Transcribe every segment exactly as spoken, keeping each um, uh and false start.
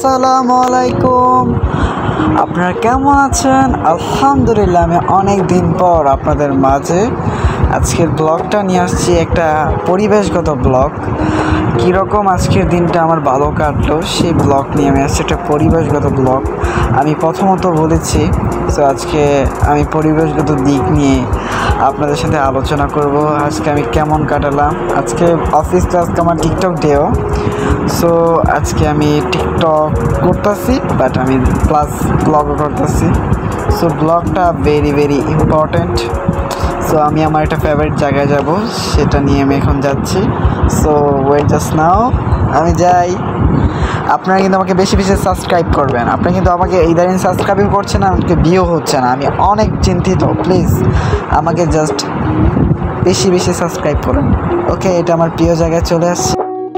আসসালামু আলাইকুম। আপনারা কেমন আছেন? আলহামদুলিল্লাহ, আমি অনেক দিন পর আপনাদের মাঝে আজকের ব্লগটা নিয়ে আসছি, একটা পরিবেশগত ব্লগ। কীরকম আজকের দিনটা আমার ভালো কাটলো সেই ব্লগ নিয়ে আমি আসছি, একটা পরিবেশগত ব্লগ। আমি প্রথমত বলেছি, তো আজকে আমি পরিবেশগত দিক নিয়ে আপনাদের সাথে আলোচনা করব। আজকে আমি কেমন কাটালাম, আজকে অফিস ক্লাস আমার টিকটক ডেও। সো আজকে আমি টিকটক করতেছি, বাট আমি প্লাস ব্লগও করতেছি। সো ব্লগটা ভেরি ভেরি ইম্পর্ট্যান্ট। সো আমি আমার একটা ফেভারিট জায়গায় যাব, সেটা নিয়ে আমি এখন যাচ্ছি। সো ওয়েট জাস্ট নাও, আমি যাই। আপনারা কিন্তু আমাকে বেশি বেশি সাবস্ক্রাইব করবেন। আপনারা কিন্তু আমাকে ইদানিং সাবস্ক্রাইব করছেন না, আমাকে ভিউ হচ্ছে না, আমি অনেক চিন্তিত। প্লিজ আমাকে জাস্ট বেশি বেশি সাবস্ক্রাইব করুন। ওকে, এটা আমার প্রিয় জায়গায় চলে আসছি।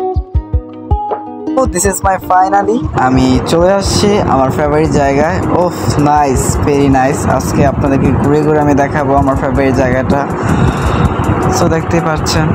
দিস ইজ মাই ফাইনালি, আমি চলে আসছি আমার ফেভারিট জায়গায়। ওফ নাইস, ভেরি নাইস। আজকে আপনাদেরকে ঘুরে ঘুরে আমি দেখাবো আমার ফেভারিট জায়গাটা। সো দেখতেই পাচ্ছেন।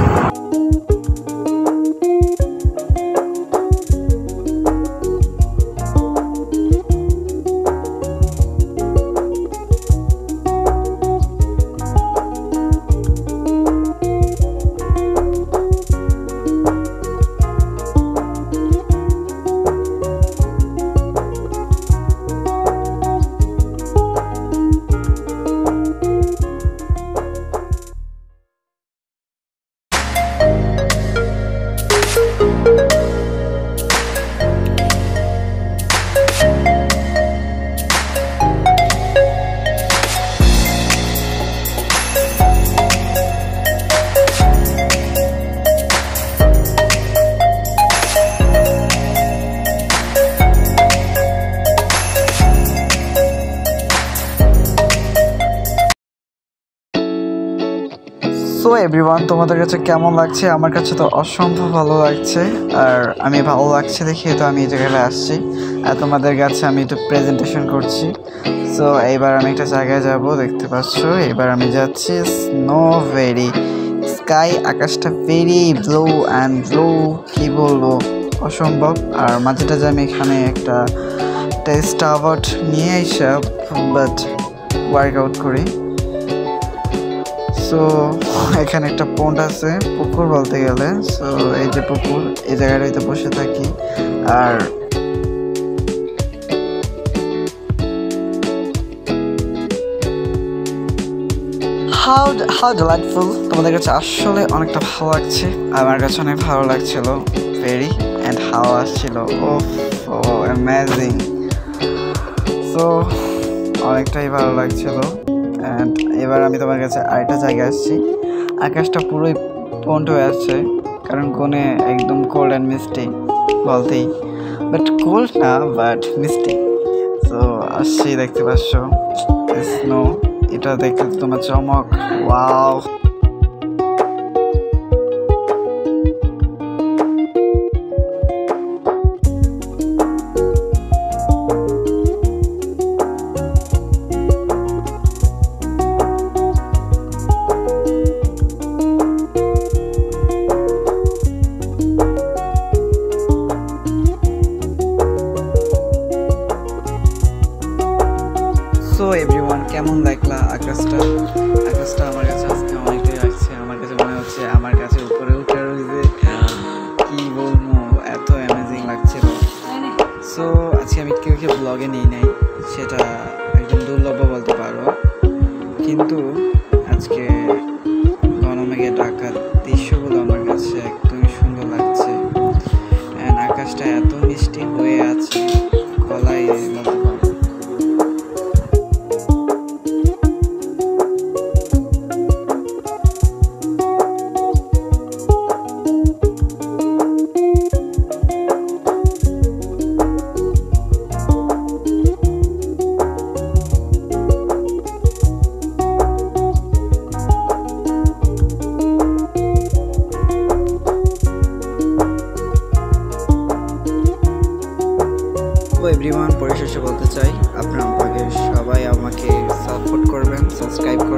সো এভরিওয়ান, তোমাদের কাছে কেমন লাগছে? আমার কাছে তো অসম্ভব ভালো লাগছে, আর আমি ভালো লাগছে দেখে তো আমি এই জায়গায় আসছি, আর তোমাদের কাছে আমি একটু প্রেজেন্টেশন করছি। সো এইবার আমি একটা জায়গায় যাব, দেখতে পাচ্ছ। এবার আমি যাচ্ছি স্নো ভেরি স্কাই, আকাশটা ভেরি ব্লু অ্যান্ড ব্লু, কী বলবো, অসম্ভব। আর মাঝেটা যে আমি এখানে একটা টেস্ট অ্যাওয়ার্ড নিয়ে এইসব বাট ওয়ার্কআউট করি। সো এখানে একটা পন্ড আছে, পুকুর বলতে গেলে। সো এই যে পুকুর, এই জায়গাটাতে বসে থাকি। আর হাউ হাউ ডিলাইটফুল। তোমাদের কাছে আসলে অনেকটা ভালো লাগছে, আমার কাছে অনেক ভালো লাগছিল, ভেরি। অ্যান্ড হাওয়া আসছিল, ও অ্যামেজিং। সো অনেকটাই ভালো লাগছিল। অ্যান্ড এবার আমি তোমার কাছে আরেকটা জায়গায় আসছি। আকাশটা পুরোই পন্ড হয়ে আসছে, কারণ কোণে একদম কোল্ড অ্যান্ড মিস্টি বলতেই, বাট কোল্ড না, বাট মিস্টি। সো আসছি, দেখতে পাচ্ছ স্নো, এটা দেখতে তোমার চমক। ওয়াও, সো এভরিওয়ান, কেমন লাগলা আকাশটা? আকাশটা আমার কাছে আজকে অনেকটাই লাগছে, আমার কাছে মনে হচ্ছে আমার কাছে উপরে উঠে রয়েছে, কি বলবো, এত অ্যামেজিং লাগছিল। সো আজকে আমি কেউ কেউ ব্লগে নেই নাই, সেটা একদম দুর্লভ বলতে পারো, কিন্তু আজকে গণমেঘে ঢাকা দৃশ্যগুলো আমার কাছে একদমই সুন্দর লাগছে। অ্যান্ড আকাশটা এত মিষ্টি হয়ে আছে, গলায় মতো পারো। এভরিওয়ান, পরিশেষে বলতে চাই, আপনারা আমাকে সবাই আমাকে সাপোর্ট করবেন, সাবস্ক্রাইব